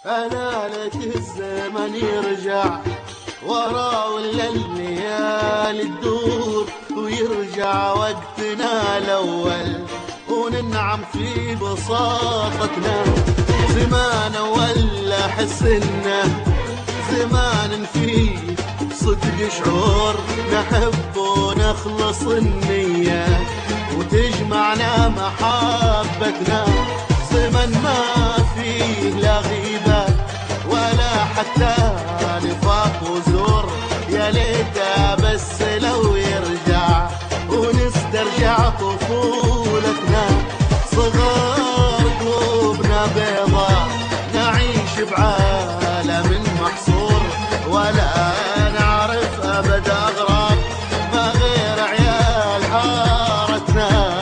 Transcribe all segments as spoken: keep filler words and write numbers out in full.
ألالة الزمن يرجع ورا ولا الليالي تدور، ويرجع وقتنا الأول وننعم في بساطتنا. زمان ولا حسنا زمان فيه صدق شعور، نحب ونخلص النية وتجمعنا محبتنا. زمن ما فيه لا غيبة ولا حتى نفاق وزور، يا ليته بس لو يرجع ونسترجع طفولتنا. صغار قلوبنا بيضا نعيش بعالم محصور، ولا نعرف أبد أغراب ما غير عيال حارتنا.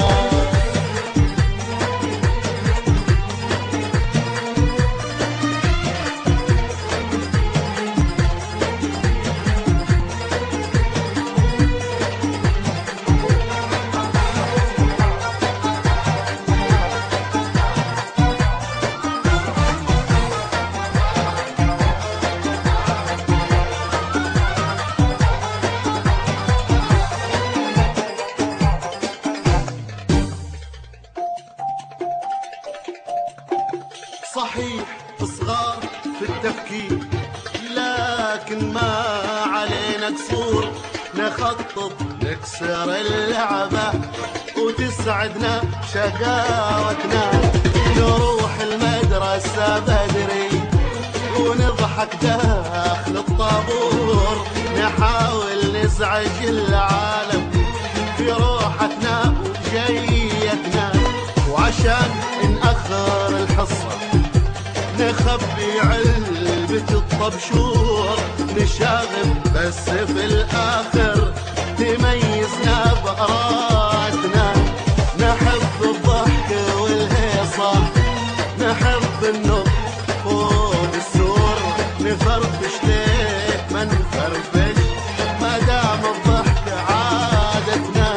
صحيح صغار في التفكير لكن ما علينا قصور، نخطط نكسر اللعبة وتسعدنا شقاوتنا. نروح المدرسة بدري ونضحك داخل الطابور، نحاول نزعج العالم في روحتنا وجيتنا. وعشان نأخر الحصة نخبي علبة الطبشور، نشاغب بس في الآخر تميزنا بقراتنا. نحب الضحك والهيصة نحب النط فوق السور، نفرفش ليه ما نفرفش ما دام الضحك عادتنا.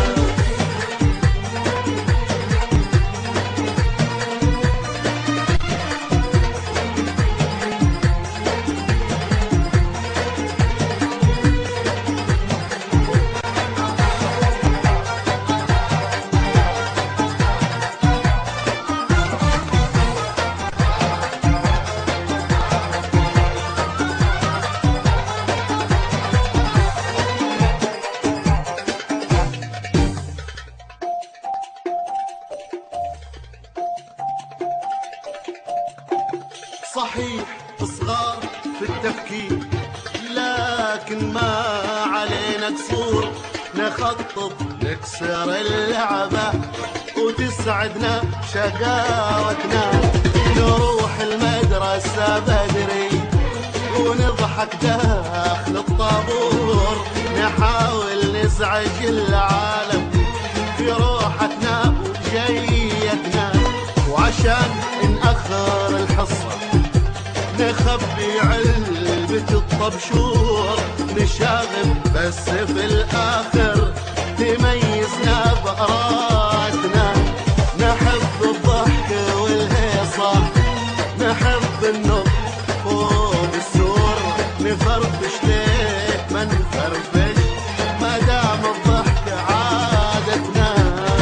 صحيح صغار في التفكير لكن ما علينا قصور، نخطط نكسر اللعبة وتسعدنا شقاوتنا. نروح المدرسة بدري ونضحك داخل الطابور، نحاول نزعج العالم في روحتنا وجيتنا. وعشان نأخر الحصة نخبي علبة الطبشور، نشاغب بس في الآخر تميزنا بقراتنا. نحب الضحك والهيصة نحب النط فوق السور، نفرفش ليه ما نفرفش ما دام الضحك عادتنا.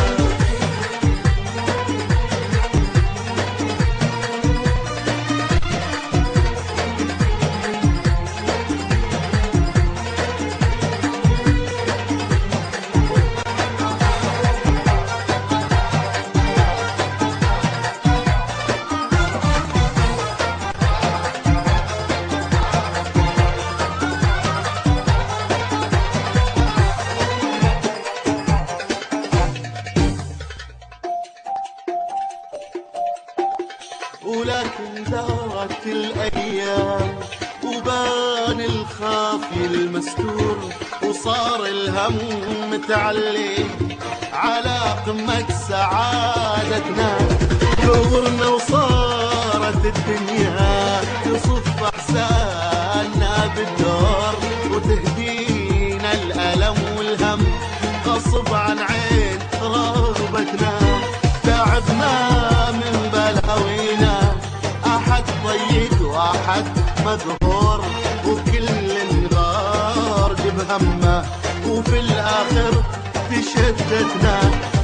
ولكن دارت الأيام وبان الخافي المستور، وصار الهم متعلي على قمة سعادتنا. كورنا وصارت الدنيا تصف أحزاننا بالدور، وتهدينا الألم والهم غصب عن عين رغبتنا. تعبنا من بلاوينا أحد طيب في الآخر في شدتنا